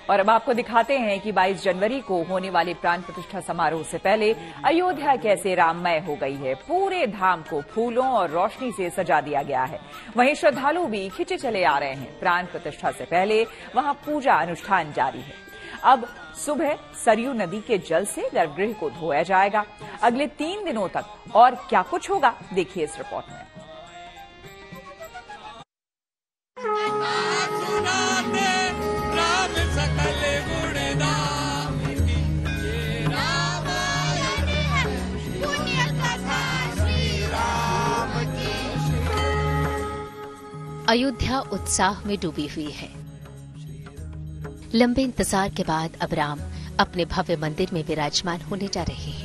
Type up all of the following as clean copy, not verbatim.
और अब आपको दिखाते हैं कि 22 जनवरी को होने वाले प्राण प्रतिष्ठा समारोह से पहले अयोध्या कैसे राममय हो गई है। पूरे धाम को फूलों और रोशनी से सजा दिया गया है। वहीं श्रद्धालु भी खिंचे चले आ रहे हैं। प्राण प्रतिष्ठा से पहले वहां पूजा अनुष्ठान जारी है। अब सुबह सरयू नदी के जल से गर्भगृह को धोया जाएगा। अगले 3 दिनों तक और क्या कुछ होगा, देखिए इस रिपोर्ट में। अयोध्या उत्साह में डूबी हुई है। लंबे इंतजार के बाद अब राम अपने भव्य मंदिर में विराजमान होने जा रहे हैं।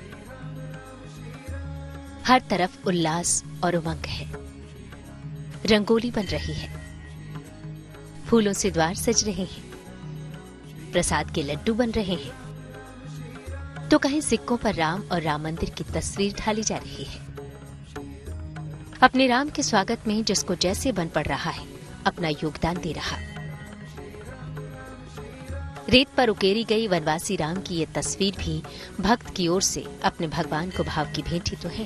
हर तरफ उल्लास और उमंग है। रंगोली बन रही है, फूलों से द्वार सज रहे हैं, प्रसाद के लड्डू बन रहे हैं, तो कहीं सिक्कों पर राम और राम मंदिर की तस्वीर ढाली जा रही है। अपने राम के स्वागत में जिसको जैसे बन पड़ रहा है, अपना योगदान दे रहा। रेत पर उकेरी गई वनवासी राम की ये तस्वीर भी भक्त की ओर से अपने भगवान को भाव की भेंट ही तो है।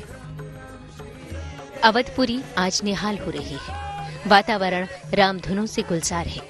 अवधपुरी आज निहाल हो रही है। वातावरण रामधुनों से गुलजार है।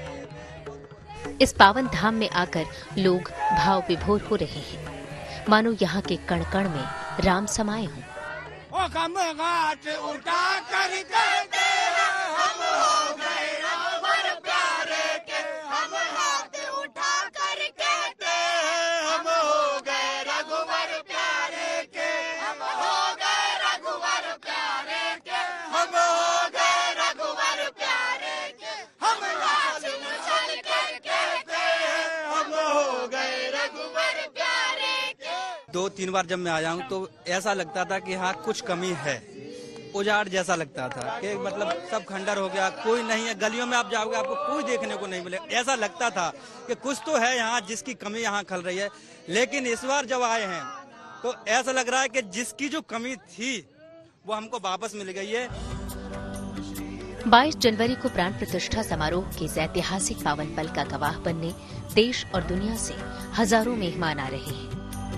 इस पावन धाम में आकर लोग भाव विभोर हो रहे हैं, मानो यहाँ के कण कण में राम समाये हों। घाट उठा कर कहते हम हो गए रघुवर प्यारे के, हम हाथ उठा कर कहते हम हो गए रघुवर प्यारे के, हम हो गए रघुवर प्यारे के, हम हो गए रघुवर प्यारे के, हम लाज मचल के कहते हम हो गए रघुवर प्यारे के। 2-3 बार जब मैं आया हूँ तो ऐसा लगता था कि हाँ कुछ कमी है। उजाड़ जैसा लगता था कि मतलब सब खंडर हो गया, कोई नहीं है। गलियों में आप जाओगे आपको कोई देखने को नहीं मिलेगा। ऐसा लगता था कि कुछ तो है यहाँ जिसकी कमी यहाँ खल रही है। लेकिन इस बार जब आए हैं तो ऐसा लग रहा है कि जिसकी जो कमी थी वो हमको वापस मिल गई है। 22 जनवरी को प्राण प्रतिष्ठा समारोह के इस ऐतिहासिक पावन पल का गवाह बनने देश और दुनिया से हजारों मेहमान आ रहे हैं।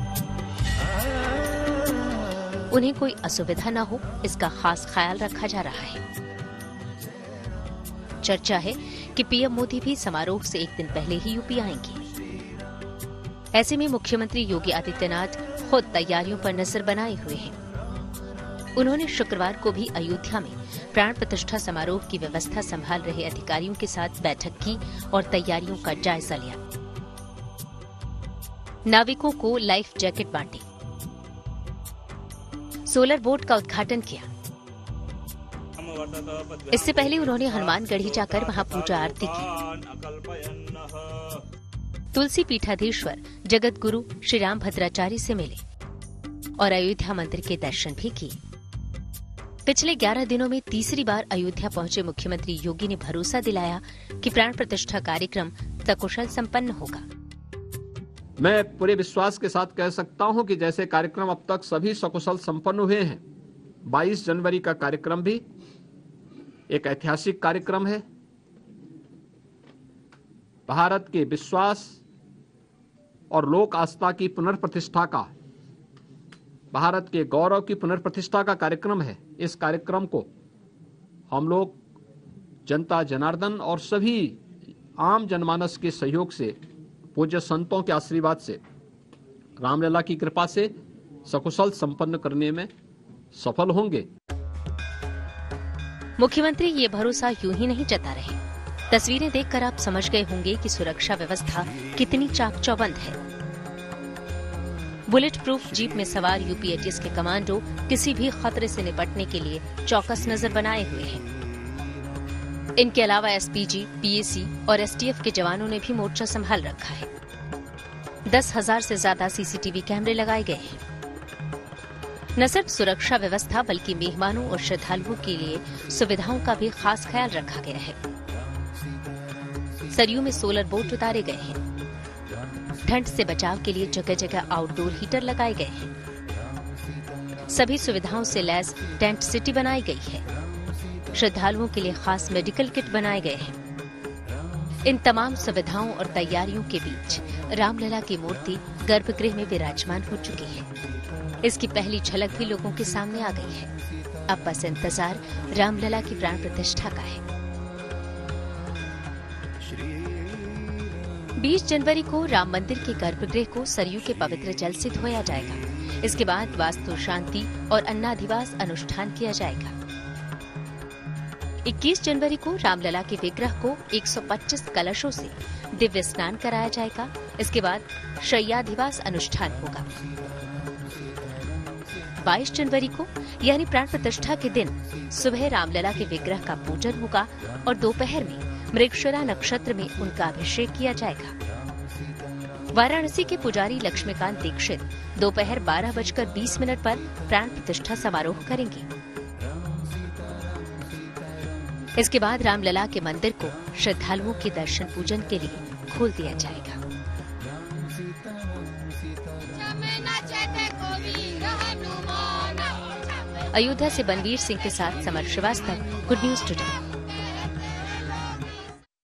उन्हें कोई असुविधा न हो, इसका खास ख्याल रखा जा रहा है। चर्चा है कि पीएम मोदी भी समारोह से एक दिन पहले ही यूपी आएंगे। ऐसे में मुख्यमंत्री योगी आदित्यनाथ खुद तैयारियों पर नजर बनाए हुए हैं। उन्होंने शुक्रवार को भी अयोध्या में प्राण प्रतिष्ठा समारोह की व्यवस्था संभाल रहे अधिकारियों के साथ बैठक की और तैयारियों का जायजा लिया। नाविकों को लाइफ जैकेट बांटे, सोलर बोट का उद्घाटन किया। इससे पहले उन्होंने हनुमानगढ़ी जाकर वहां पूजा आरती की। तुलसी पीठाधीश्वर जगत गुरु श्री राम भद्राचार्य से मिले और अयोध्या मंदिर के दर्शन भी किए। पिछले 11 दिनों में तीसरी बार अयोध्या पहुंचे मुख्यमंत्री योगी ने भरोसा दिलाया कि प्राण प्रतिष्ठा कार्यक्रम सकुशल संपन्न होगा। मैं पूरे विश्वास के साथ कह सकता हूं कि जैसे कार्यक्रम अब तक सभी सकुशल संपन्न हुए हैं, 22 जनवरी का कार्यक्रम भी एक ऐतिहासिक कार्यक्रम है। भारत के विश्वास और लोक आस्था की पुनर्प्रतिष्ठा का, भारत के गौरव की पुनर्प्रतिष्ठा का कार्यक्रम है। इस कार्यक्रम को हम लोग जनता जनार्दन और सभी आम जनमानस के सहयोग से, पूज्य संतों के आशीर्वाद से, रामलला की कृपा से सकुशल संपन्न करने में सफल होंगे। मुख्यमंत्री ये भरोसा यूं ही नहीं जता रहे। तस्वीरें देखकर आप समझ गए होंगे कि सुरक्षा व्यवस्था कितनी चाक चौबंद है। बुलेट प्रूफ जीप में सवार यूपी एटीएस के कमांडो किसी भी खतरे से निपटने के लिए चौकस नजर बनाए हुए हैं। इनके अलावा एसपीजी, पीएसी और एसटीएफ के जवानों ने भी मोर्चा संभाल रखा है। 10,000 से ज्यादा सीसीटीवी कैमरे लगाए गए हैं। न सिर्फ सुरक्षा व्यवस्था बल्कि मेहमानों और श्रद्धालुओं के लिए सुविधाओं का भी खास ख्याल रखा गया है। सरयू में सोलर बोट उतारे गए हैं। ठंड से बचाव के लिए जगह जगह आउटडोर हीटर लगाए गए हैं। सभी सुविधाओं से लैस टेंट सिटी बनाई गई है। श्रद्धालुओं के लिए खास मेडिकल किट बनाए गए हैं। इन तमाम सुविधाओं और तैयारियों के बीच रामलला की मूर्ति गर्भगृह में विराजमान हो चुकी है। इसकी पहली झलक भी लोगों के सामने आ गई है। अब बस इंतजार रामलला की प्राण प्रतिष्ठा का है। 20 जनवरी को राम मंदिर के गर्भगृह को सरयू के पवित्र जल से धोया जाएगा। इसके बाद वास्तु शांति और अन्नाधिवास अनुष्ठान किया जाएगा। 21 जनवरी को रामलला के विग्रह को 125 कलशों से दिव्य स्नान कराया जाएगा। इसके बाद शय्याधिवास अनुष्ठान होगा। 22 जनवरी को यानी प्राण प्रतिष्ठा के दिन सुबह रामलला के विग्रह का पूजन होगा और दोपहर में मृगशिरा नक्षत्र में उनका अभिषेक किया जाएगा। वाराणसी के पुजारी लक्ष्मीकांत दीक्षित दोपहर 12:20 पर प्राण प्रतिष्ठा समारोह करेंगे। इसके बाद रामलला के मंदिर को श्रद्धालुओं के दर्शन पूजन के लिए खोल दिया जाएगा। अयोध्या से बनवीर सिंह के साथ Samar Shrivastava, good news today.